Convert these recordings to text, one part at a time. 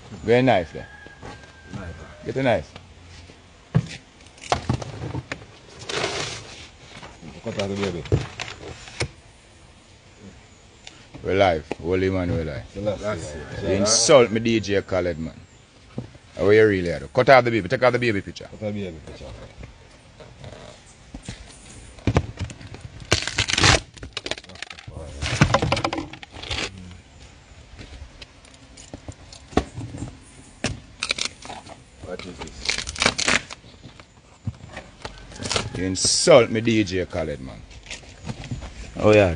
Get a knife there. Get a knife. Cut out the baby. We're live. Holy man, we're live. That's You insult me, DJ Khaled, man. How you really are? Cut off the baby. Take off the baby picture. Cut out the baby picture. What is this? You insult me, DJ Khaled, man. Oh yeah.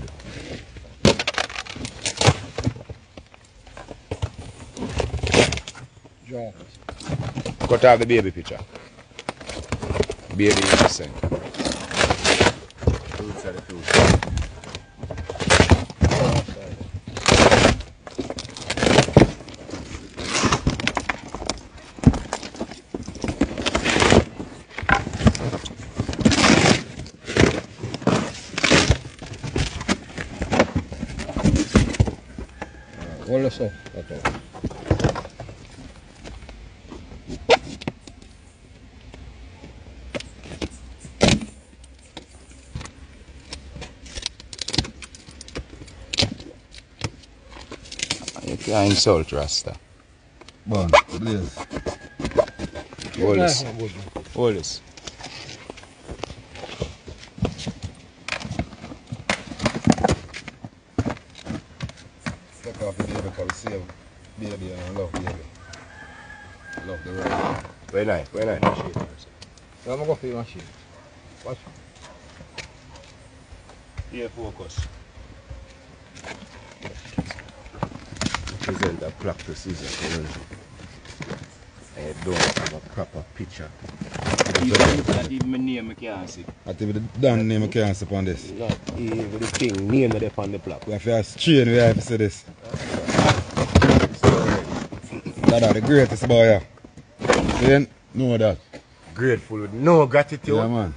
Cut off the baby picture. Baby innocent. Hold us up. That's all. You can't insult Rasta. Bon, please. Hold this. Hold this. Take off the baby because we save baby and I love baby. Love the ride. Very nice. Very nice. I'm going to go for your machine. Watch. Here, focus. Present a plaque to Sizzla. I don't have a proper picture. Even my name I can't see. I think with the damn name I can't see on this. Not even the thing name that on the plaque. We have to strain, we have to see this. That's the greatest boy here. You didn't know that? Grateful with no gratitude. Yeah, man.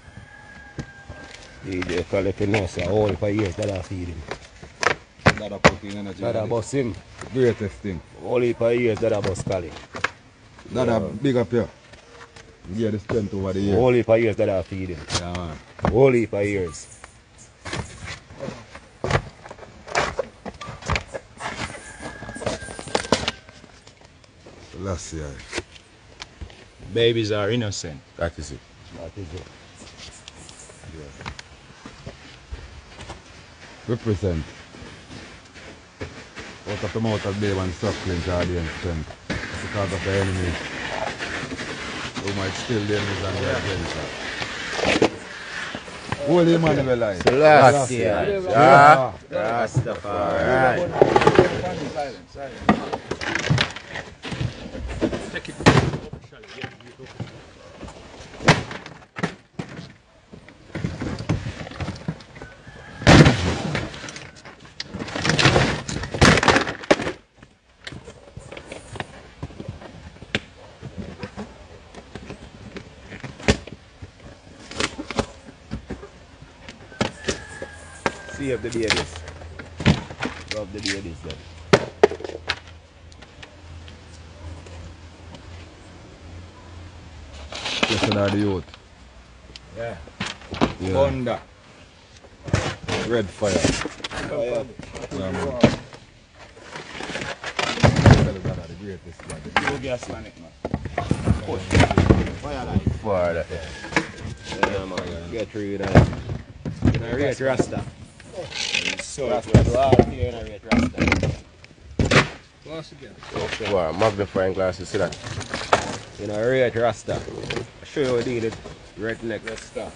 DJ Khaled for know, so all for years that I feed him. That a fucking energy. That I bust him. Greatest thing. Only for years that I bust Khaled. That a big up here. Yeah, the strength over the years. Only for years that I feed him. Yeah, man. Only for years. Last year. Babies are innocent. That is it. That is it. Yeah. Represent. Out of the mouth of baby and suckling guardian strength. Because of the enemy who might steal the enemies and their agenda. Holy Emmanuel life. Celestia. Ja. Rastafari. Take it. Save the babies. Love the babies then. Listen to the youth. Yeah. Yeah. Thunder. Red fire. Fire. Yeah, man. That's the greatest man. You gas man, man. Fire light. Fire light. Yeah, man. Get rid of it. You know, rate Rasta. So Rasta. All here in a rate Rasta. Glass again. Wow, magnifying glasses, see that? You know, rate Rasta. I'll show you how to do it. Right next. Let's start.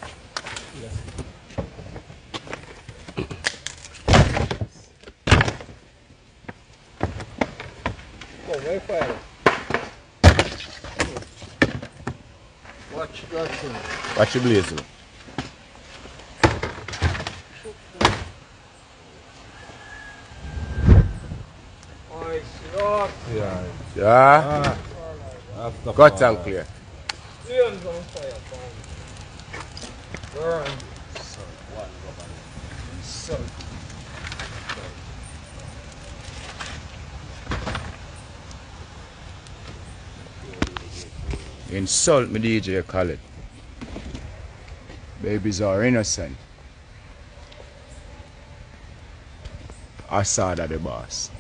Oh, way fire. Watch that thing. Watch your blazing. Nice shot. Yeah. Yeah? After Cut and clear. Leon's on fire, fam. Burn. Insult me, DJ Khaled. Babies are innocent. Assad the boss.